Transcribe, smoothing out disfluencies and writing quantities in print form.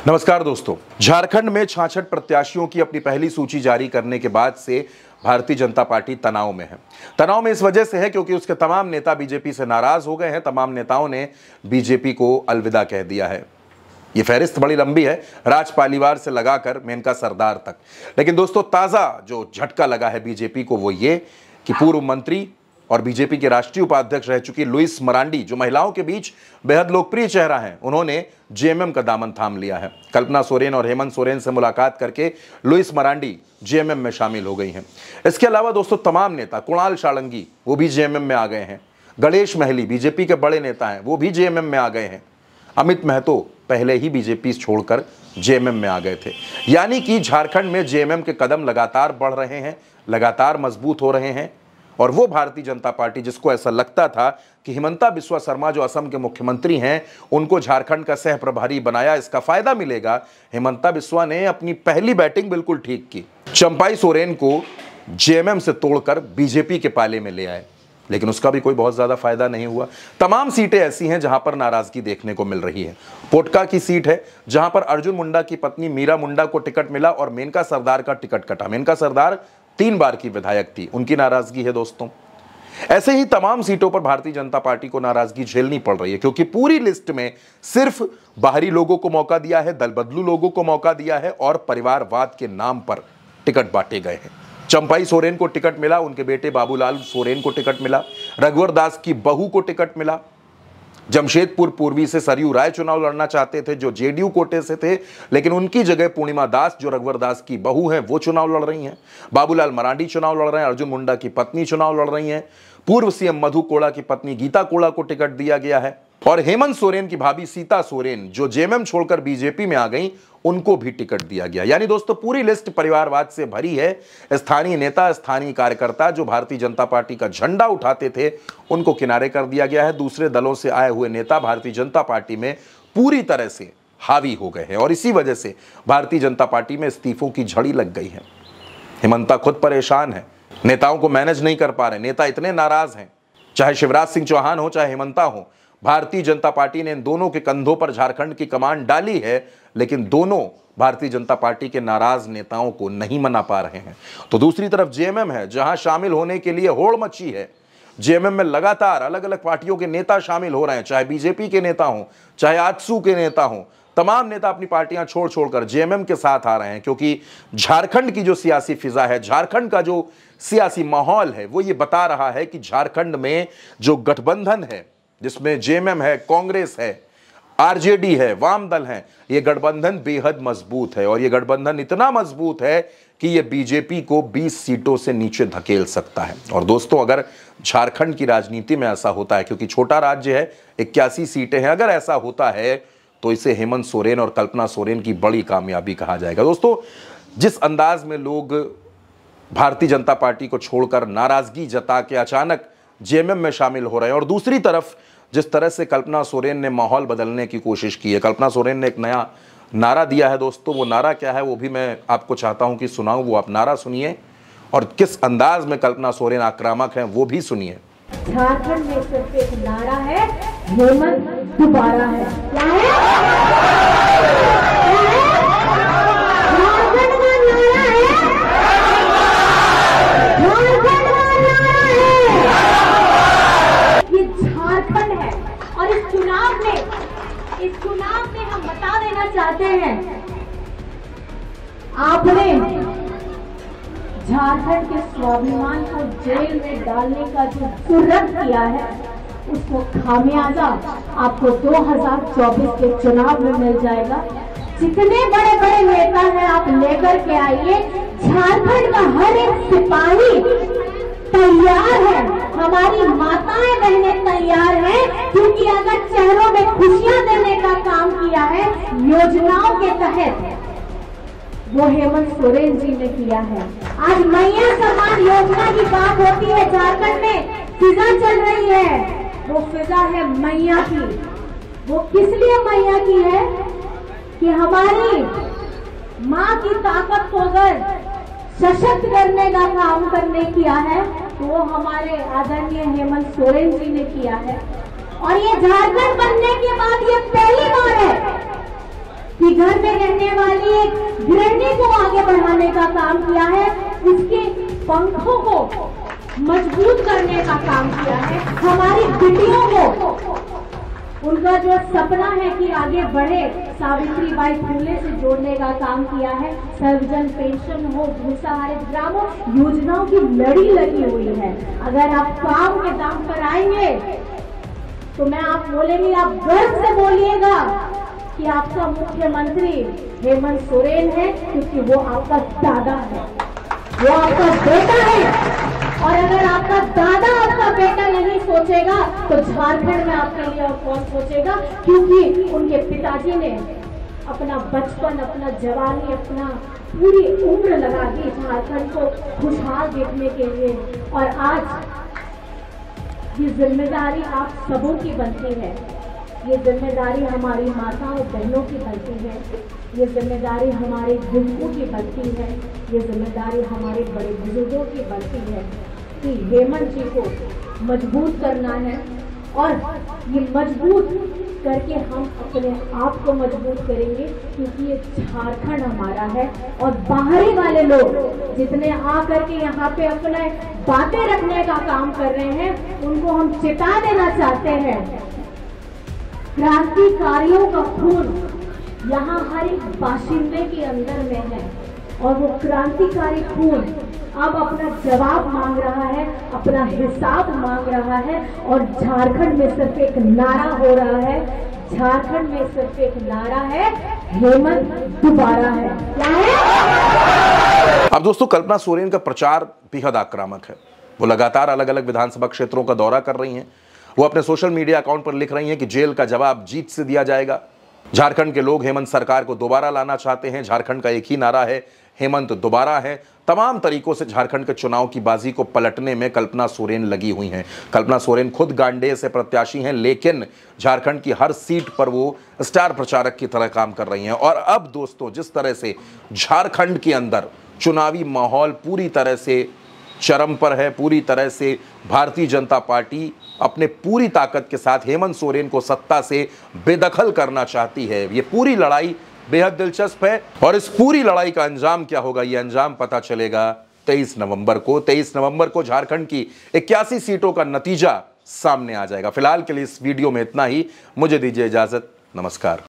नमस्कार दोस्तों, झारखंड में 66 प्रत्याशियों की अपनी पहली सूची जारी करने के बाद से भारतीय जनता पार्टी तनाव में है। तनाव में इस वजह से है क्योंकि उसके तमाम नेता बीजेपी से नाराज हो गए हैं। तमाम नेताओं ने बीजेपी को अलविदा कह दिया है। ये फहरिस्त बड़ी लंबी है, राज पालीवाल से लगाकर मेनका सरदार तक। लेकिन दोस्तों, ताजा जो झटका लगा है बीजेपी को वो ये कि पूर्व मंत्री और बीजेपी के राष्ट्रीय उपाध्यक्ष रह चुकी लुइस मरांडी, जो महिलाओं के बीच बेहद लोकप्रिय चेहरा हैं, उन्होंने जेएमएम का दामन थाम लिया है। कल्पना सोरेन और हेमंत सोरेन से मुलाकात करके लुइस मरांडी जेएमएम में शामिल हो गई हैं। इसके अलावा दोस्तों, तमाम नेता, कुणाल साळंगी वो भी जेएमएम में आ गए हैं। गणेश महली बीजेपी के बड़े नेता हैं, वो भी जेएमएम में आ गए हैं। अमित महतो पहले ही बीजेपी छोड़कर जेएमएम में आ गए थे। यानी कि झारखंड में जेएमएम के कदम लगातार बढ़ रहे हैं, लगातार मजबूत हो रहे हैं। और वो भारतीय जनता पार्टी जिसको ऐसा लगता था कि हिमंता बिस्वा शर्मा जो असम के मुख्यमंत्री हैं, उनको झारखंड का सह प्रभारी बनाया, इसका फायदा मिलेगा। हिमंता बिस्वा ने अपनी पहली बैटिंग बिल्कुल ठीक की, चंपाई सोरेन को जेएमएम से तोड़कर बीजेपी के पाले में ले आए, लेकिन उसका भी कोई बहुत ज्यादा फायदा नहीं हुआ। तमाम सीटें ऐसी हैं जहां पर नाराजगी देखने को मिल रही है। पोटका की सीट है जहां पर अर्जुन मुंडा की पत्नी मीरा मुंडा को टिकट मिला और मेनका सरदार का टिकट कटा। मेनका सरदार 3 बार की विधायक थी, उनकी नाराजगी है दोस्तों। ऐसे ही तमाम सीटों पर भारतीय जनता पार्टी को नाराजगी झेलनी पड़ रही है, क्योंकि पूरी लिस्ट में सिर्फ बाहरी लोगों को मौका दिया है, दल बदलू लोगों को मौका दिया है और परिवारवाद के नाम पर टिकट बांटे गए हैं। चंपाई सोरेन को टिकट मिला, उनके बेटे बाबूलाल सोरेन को टिकट मिला, रघुवर दास की बहू को टिकट मिला। जमशेदपुर पूर्वी से सरयू राय चुनाव लड़ना चाहते थे, जो जेडीयू कोटे से थे, लेकिन उनकी जगह पूर्णिमा दास, जो रघुवर दास की बहू है, वो चुनाव लड़ रही हैं। बाबूलाल मरांडी चुनाव लड़ रहे हैं, अर्जुन मुंडा की पत्नी चुनाव लड़ रही हैं। पूर्व सीएम मधु कोड़ा की पत्नी गीता कोड़ा को टिकट दिया गया है और हेमंत सोरेन की भाभी सीता सोरेन, जो जेएमएम छोड़कर बीजेपी में आ गई, उनको भी टिकट दिया गया। यानी दोस्तों, पूरी लिस्ट परिवारवाद से भरी है। स्थानीय नेता, स्थानीय कार्यकर्ता जो भारतीय जनता पार्टी का झंडा उठाते थे, उनको किनारे कर दिया गया है। दूसरे दलों से आए हुए नेता भारतीय जनता पार्टी में पूरी तरह से हावी हो गए हैं और इसी वजह से भारतीय जनता पार्टी में इस्तीफों की झड़ी लग गई है। हिमंता खुद परेशान है, नेताओं को मैनेज नहीं कर पा रहे, नेता इतने नाराज हैं। चाहे शिवराज सिंह चौहान हो, चाहे हिमंता हो, भारतीय जनता पार्टी ने इन दोनों के कंधों पर झारखंड की कमान डाली है, लेकिन दोनों भारतीय जनता पार्टी के नाराज नेताओं को नहीं मना पा रहे हैं। तो दूसरी तरफ जेएमएम है, जहां शामिल होने के लिए होड़ मची है। जेएमएम में लगातार अलग अलग पार्टियों के नेता शामिल हो रहे हैं, चाहे बीजेपी के नेता हों, चाहे आजसू के नेता हों। तमाम नेता अपनी पार्टियां छोड़ छोड़कर जेएमएम के साथ आ रहे हैं, क्योंकि झारखंड की जो सियासी फिजा है, झारखंड का जो सियासी माहौल है, वो ये बता रहा है कि झारखंड में जो गठबंधन है, जिसमें जेएमएम है, कांग्रेस है, आरजेडी है, वाम दल है, ये गठबंधन बेहद मजबूत है और ये गठबंधन इतना मजबूत है कि ये बीजेपी को 20 सीटों से नीचे धकेल सकता है। और दोस्तों, अगर झारखंड की राजनीति में ऐसा होता है, क्योंकि छोटा राज्य है, 81 सीटें हैं, अगर ऐसा होता है तो इसे हेमंत सोरेन और कल्पना सोरेन की बड़ी कामयाबी कहा जाएगा। दोस्तों, जिस अंदाज में लोग भारतीय जनता पार्टी को छोड़कर नाराजगी जता के अचानक जेएमएम में शामिल हो रहे हैं और दूसरी तरफ जिस तरह से कल्पना सोरेन ने माहौल बदलने की कोशिश की है, कल्पना सोरेन ने एक नया नारा दिया है दोस्तों। वो नारा क्या है वो भी मैं आपको चाहता हूं कि सुनाऊं, वो आप नारा सुनिए और किस अंदाज में कल्पना सोरेन आक्रामक हैं वो भी सुनिए। झारखंड में सिर्फ एक नारा है, हेमंत दोबारा है। क्या है? झारखंड का नारा है, झारखंड का नारा है। ये झारखंड है और इस चुनाव में हम बता देना चाहते हैं, आपने झारखंड के स्वाभिमान को जेल में डालने का जो जुर्रत किया है, उसको खामियाजा आपको 2024 के चुनाव में मिल जाएगा। जितने बड़े बड़े नेता हैं आप लेकर के आइए, झारखंड का हर एक सिपाही तैयार है, हमारी माताएं बहनें तैयार हैं, क्योंकि अगर चेहरों में खुशियां देने का काम किया है योजनाओं के तहत, वो हेमंत सोरेन जी ने किया है। आज मैया सम्मान योजना की बात होती है, झारखंड में फिजा चल रही है, वो फिजा है मैया की। वो किस लिए मैया की है कि हमारी माँ की ताकत को अगर सशक्त करने का काम करने किया है तो वो हमारे आदरणीय हेमंत सोरेन जी ने किया है। और ये झारखंड बनने के बाद ये पहली बार है कि घर में रहने वाली एक गृहिणी को आगे बढ़ाने का काम किया है, उसके पंखों को मजबूत करने का काम किया है, हमारी बेटियों को उनका जो सपना है कि आगे बढ़े सावित्रीबाई फुले से जोड़ने का काम किया है। सर्वजन पेंशन हो, भूसाहारित ग्राम हो, योजनाओं की लड़ी लगी हुई है। अगर आप काम के दाम पर आएंगे तो मैं आप बोलेंगे, आप गर्व से बोलिएगा कि आपका मुख्यमंत्री हेमंत सोरेन है, क्योंकि वो आपका दादा है, वो आपका बेटा है। और अगर आपका दादा आपका बेटा नहीं सोचेगा तो झारखंड में आपके लिए और कौन सोचेगा, क्योंकि उनके पिताजी ने अपना बचपन, अपना जवानी, अपना पूरी उम्र लगा दी झारखंड को खुशहाल देखने के लिए। और आज ये जिम्मेदारी आप सबों की बनती है, ये जिम्मेदारी हमारी माताओं बहनों की बनती है, ये जिम्मेदारी हमारे बुजुर्गों की बनती है, ये जिम्मेदारी हमारे बड़े बुजुर्गों की बनती है कि हेमंत जी को मजबूत करना है। और ये मजबूत करके हम अपने आप को मजबूत करेंगे, क्योंकि ये झारखंड हमारा है। और बाहरी वाले लोग जितने आकर के यहाँ पे अपने बातें रखने का काम कर रहे हैं, उनको हम चेता देना चाहते हैं, क्रांतिकारियों का खून यहाँ हर एक बाशिंदे के अंदर में है। और वो क्रांतिकारी खून अब अपना जवाब मांग रहा है, अपना हिसाब मांग रहा है। और झारखंड में सिर्फ एक नारा हो रहा है, झारखंड में सिर्फ एक नारा है, हेमंत दोबारा है। क्या है? अब दोस्तों, कल्पना सोरेन का प्रचार बेहद आक्रामक है। वो लगातार अलग अलग विधानसभा क्षेत्रों का दौरा कर रही हैं। वो अपने सोशल मीडिया अकाउंट पर लिख रही हैं कि जेल का जवाब जीत से दिया जाएगा। झारखंड के लोग हेमंत सरकार को दोबारा लाना चाहते हैं। झारखंड का एक ही नारा है, हेमंत दोबारा है। तमाम तरीकों से झारखंड के चुनाव की बाजी को पलटने में कल्पना सोरेन लगी हुई हैं। कल्पना सोरेन खुद गांडेय से प्रत्याशी हैं, लेकिन झारखंड की हर सीट पर वो स्टार प्रचारक की तरह काम कर रही हैं। और अब दोस्तों, जिस तरह से झारखंड के अंदर चुनावी माहौल पूरी तरह से चरम पर है, पूरी तरह से भारतीय जनता पार्टी अपने पूरी ताकत के साथ हेमंत सोरेन को सत्ता से बेदखल करना चाहती है। ये पूरी लड़ाई बेहद दिलचस्प है और इस पूरी लड़ाई का अंजाम क्या होगा, ये अंजाम पता चलेगा 23 नवंबर को। 23 नवंबर को झारखंड की 81 सीटों का नतीजा सामने आ जाएगा। फिलहाल के लिए इस वीडियो में इतना ही। मुझे दीजिए इजाजत। नमस्कार।